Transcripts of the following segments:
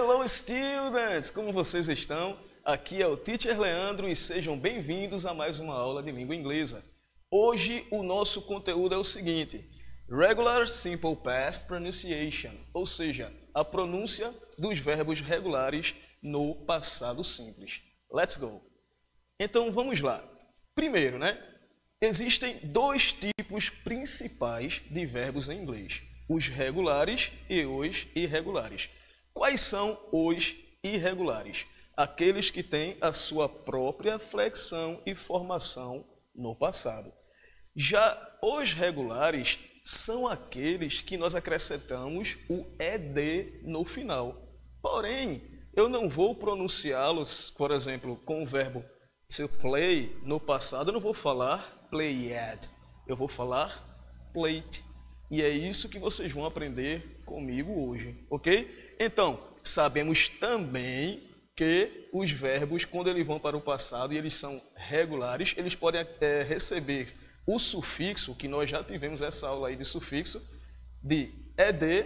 Hello, students! Como vocês estão? Aqui é o Teacher Leandro e sejam bem-vindos a mais uma aula de língua inglesa. Hoje o nosso conteúdo é o seguinte: Regular Simple Past Pronunciation, ou seja, a pronúncia dos verbos regulares no passado simples. Let's go! Então vamos lá. Primeiro, existem dois tipos principais de verbos em inglês: os regulares e os irregulares. Quais são os irregulares? Aqueles que têm a sua própria flexão e formação no passado. Já os regulares são aqueles que nós acrescentamos o ED no final. Porém, eu não vou pronunciá-los, por exemplo, com o verbo to play no passado, eu não vou falar played, eu vou falar played. E é isso que vocês vão aprender comigo hoje, ok? Então, sabemos também que os verbos, quando eles vão para o passado e eles são regulares, eles podem receber o sufixo, que nós já tivemos essa aula aí de sufixo, de ED,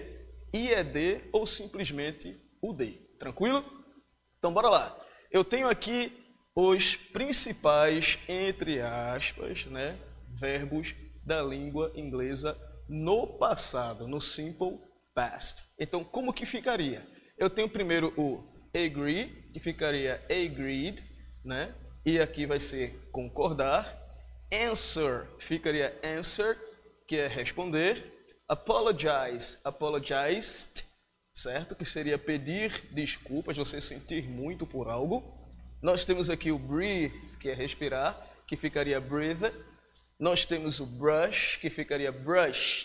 IED ou simplesmente UD. Tranquilo? Então, bora lá. Eu tenho aqui os principais, entre aspas, verbos da língua inglesa no passado, no simple past. Então, como que ficaria? Eu tenho primeiro o agree, que ficaria agreed, E aqui vai ser concordar. Answer, ficaria answered, que é responder. Apologize, apologized, certo? Que seria pedir desculpas, você sentir muito por algo. Nós temos aqui o breathe, que é respirar, que ficaria breathed. Nós temos o brush, que ficaria brushed,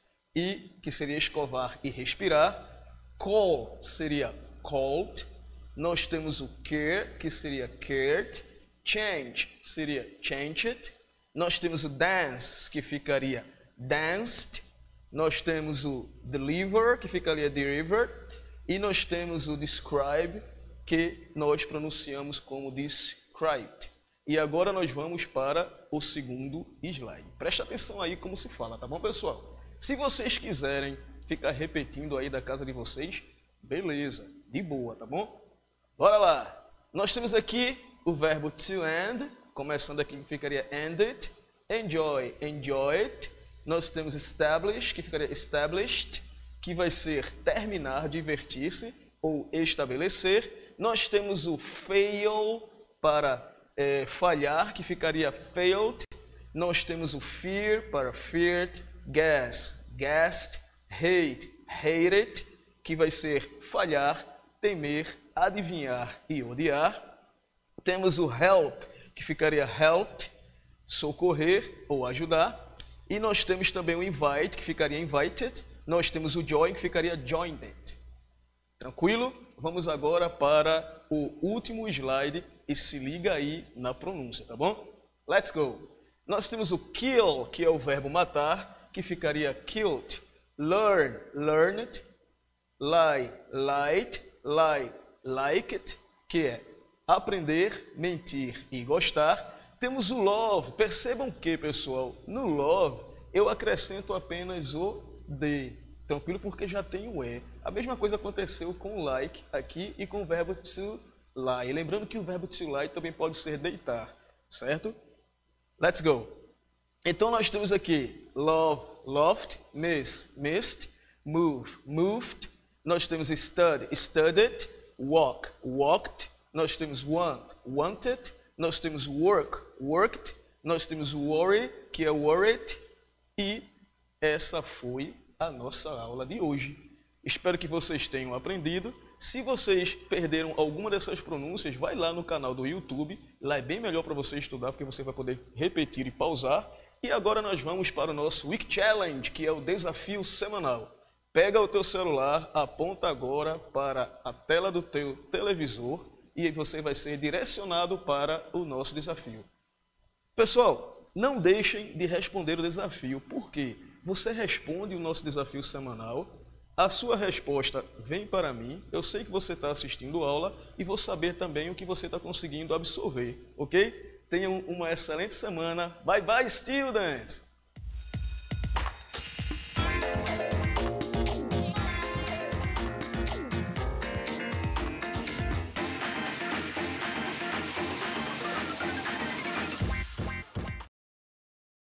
e que seria escovar e respirar. Call seria called. Nós temos o care, que seria cared. Change seria changed. Nós temos o dance, que ficaria danced. Nós temos o deliver, que ficaria delivered. E nós temos o describe, que nós pronunciamos como described. E agora nós vamos para o segundo slide. Preste atenção aí como se fala, tá bom, pessoal? Se vocês quiserem ficar repetindo aí da casa de vocês, beleza, de boa, tá bom? Bora lá! Nós temos aqui o verbo to end, começando aqui que ficaria ended. Enjoy, enjoyed. Nós temos establish, que ficaria established, que vai ser terminar, divertir-se ou estabelecer. Nós temos o fail para falhar, que ficaria failed. Nós temos o fear para feared, guess, guessed, hate, hated, que vai ser falhar, temer, adivinhar e odiar. Temos o help, que ficaria helped, socorrer ou ajudar. E nós temos também o invite, que ficaria invited. Nós temos o join, que ficaria joined. Tranquilo? Vamos agora para o último slide e se liga aí na pronúncia, tá bom? Let's go! Nós temos o kill, que é o verbo matar, que ficaria killed. Learn, learned. Lie, lied. Lie, liked, que é aprender, mentir e gostar. Temos o love. Percebam que, pessoal, no love eu acrescento apenas o de. Tranquilo? Porque já tem o E. A mesma coisa aconteceu com o like aqui e com o verbo to lie. Lembrando que o verbo to lie também pode ser deitar, certo? Let's go! Então nós temos aqui love, loved, miss, missed, move, moved. Nós temos study, studied, walk, walked. Nós temos want, wanted. Nós temos work, worked. Nós temos worry, que é worried. E essa foi a nossa aula de hoje. Espero que vocês tenham aprendido. Se vocês perderam alguma dessas pronúncias, vai lá no canal do YouTube. Lá é bem melhor para você estudar, porque você vai poder repetir e pausar. E agora nós vamos para o nosso Week Challenge, que é o desafio semanal. Pega o teu celular, aponta agora para a tela do teu televisor e você vai ser direcionado para o nosso desafio. Pessoal, não deixem de responder o desafio, porque você responde o nosso desafio semanal, a sua resposta vem para mim, eu sei que você está assistindo a aula e vou saber também o que você está conseguindo absorver, ok? Tenham uma excelente semana. Bye bye, students!